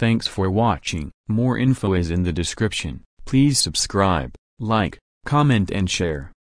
Thanks for watching. More info is in the description. Please subscribe, like, comment and share.